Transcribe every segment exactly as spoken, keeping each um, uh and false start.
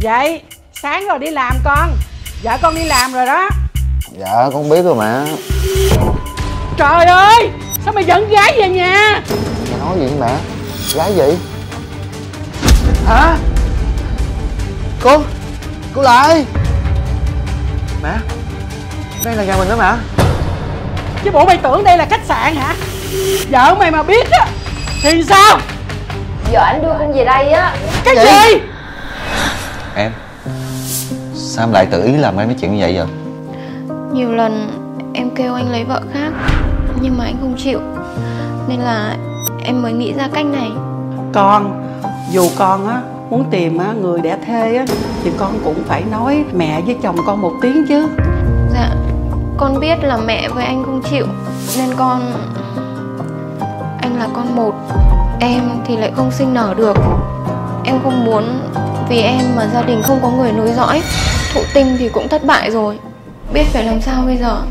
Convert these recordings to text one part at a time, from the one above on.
Vậy sáng rồi đi làm con. Vợ con đi làm rồi đó. Dạ con biết rồi mẹ. Trời ơi, sao mày dẫn gái về nhà? Mẹ nói gì vậy mẹ? Gái gì? Hả? Cô Cô lại. Mẹ, đây là nhà mình đó mẹ. Chứ bộ mày tưởng đây là khách sạn hả? Vợ mày mà biết á thì sao? Vợ anh đưa con về đây á. Cái gì? gì? Em sao em lại tự ý làm mấy chuyện như vậy vậy? Nhiều lần em kêu anh lấy vợ khác nhưng mà anh không chịu, nên là em mới nghĩ ra cách này. Con, dù con á muốn tìm á người đẻ thê á thì con cũng phải nói mẹ với chồng con một tiếng chứ. Dạ, con biết là mẹ với anh không chịu nên con... Anh là con một, em thì lại không sinh nở được. Em không muốn vì em mà gia đình không có người nối dõi. Thụ tinh thì cũng thất bại rồi, biết phải làm sao bây giờ.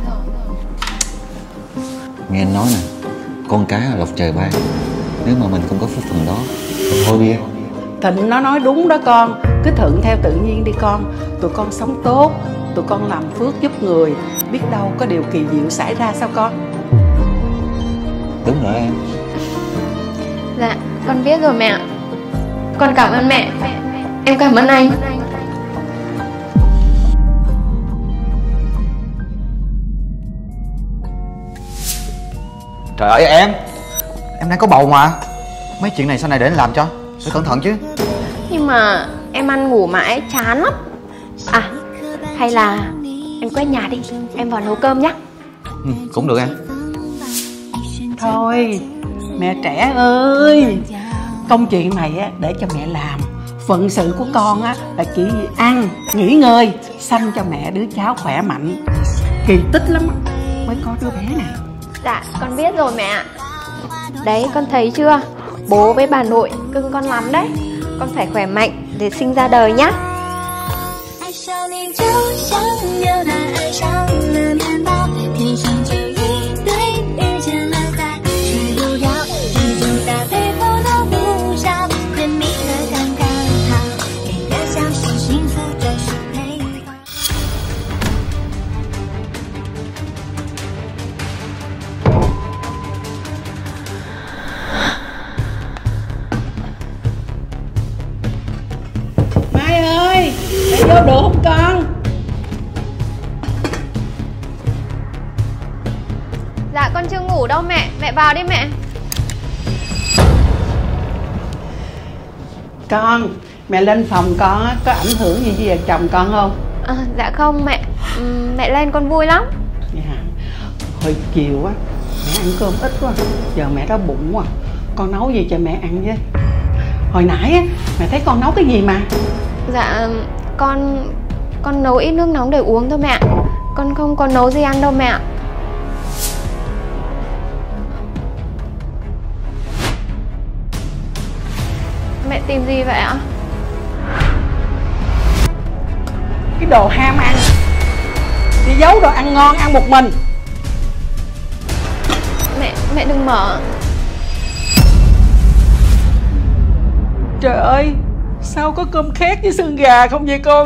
Nghe anh nói nè, con cái là lộc trời ban. Nếu mà mình không có phúc phần đó thôi đi em. Thịnh nó nói đúng đó con. Cứ thuận theo tự nhiên đi con. Tụi con sống tốt, tụi con làm phước giúp người, biết đâu có điều kỳ diệu xảy ra sao con. Đúng rồi em. Dạ, con biết rồi mẹ. Con cảm ơn mẹ. Em cảm ơn anh. Trời ơi em, em đang có bầu mà. Mấy chuyện này sau này để anh làm cho. Phải cẩn thận chứ. Nhưng mà em ăn ngủ mãi chán lắm. À, hay là em quét nhà đi, em vào nấu cơm nhé. Ừ, cũng được em. Thôi mẹ trẻ ơi, công chuyện này á để cho mẹ làm. Phận sự của con á là chỉ ăn, nghỉ ngơi, sanh cho mẹ đứa cháu khỏe mạnh. Kỳ tích lắm mới có đứa bé này. Dạ, con biết rồi mẹ. Đấy, con thấy chưa? Bố với bà nội cưng con lắm đấy. Con phải khỏe mạnh để sinh ra đời nhá. Mai ơi, mẹ vô được không con? Dạ, con chưa ngủ đâu mẹ. Mẹ vào đi mẹ. Con, mẹ lên phòng con á, có ảnh hưởng gì với vợ chồng con không? À, dạ không mẹ. uhm, Mẹ lên con vui lắm. Dạ. Hồi chiều á, mẹ ăn cơm ít quá. Giờ mẹ đói bụng quá. Con nấu gì cho mẹ ăn với. Hồi nãy á, mẹ thấy con nấu cái gì mà? Dạ, con... Con nấu ít nước nóng để uống thôi mẹ. Con không có nấu gì ăn đâu mẹ. Mẹ tìm gì vậy ạ? Cái đồ ham ăn, đi giấu đồ ăn ngon ăn một mình. Mẹ, mẹ đừng mở. Trời ơi, sao có cơm khét với xương gà không vậy con?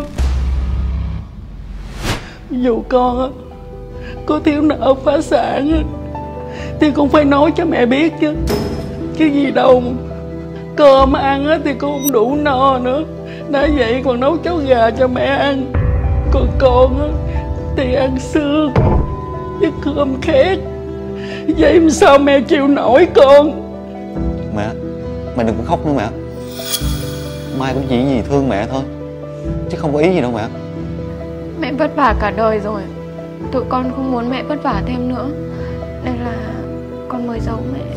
Dù con á có thiếu nợ phá sản á thì cũng phải nói cho mẹ biết chứ. Cái gì đâu mà cơm ăn á thì con không đủ no nữa. Đã vậy còn nấu cháo gà cho mẹ ăn. Còn con á thì ăn xương với cơm khét. Vậy mà sao mẹ chịu nổi con? Mẹ, mẹ đừng có khóc nữa mẹ. Mai cũng chỉ vì thương mẹ thôi, chứ không có ý gì đâu mẹ. Mẹ vất vả cả đời rồi, tụi con không muốn mẹ vất vả thêm nữa, nên là con mới giấu mẹ.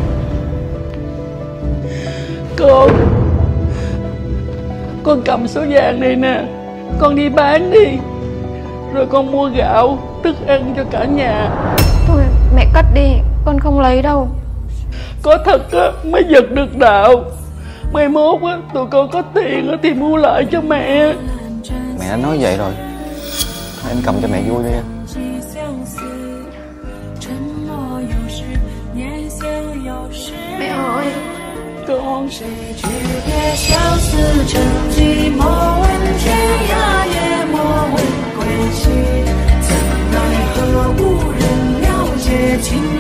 Con Con cầm số vàng này nè, con đi bán đi, rồi con mua gạo, thức ăn cho cả nhà. Thôi mẹ cất đi, con không lấy đâu. Có thật á mới giật được đạo. Mai mốt á tụi con có tiền á thì mua lại cho mẹ. Mẹ đã nói vậy rồi, anh cầm cho mẹ vui đi em. Mẹ ơi, Con 情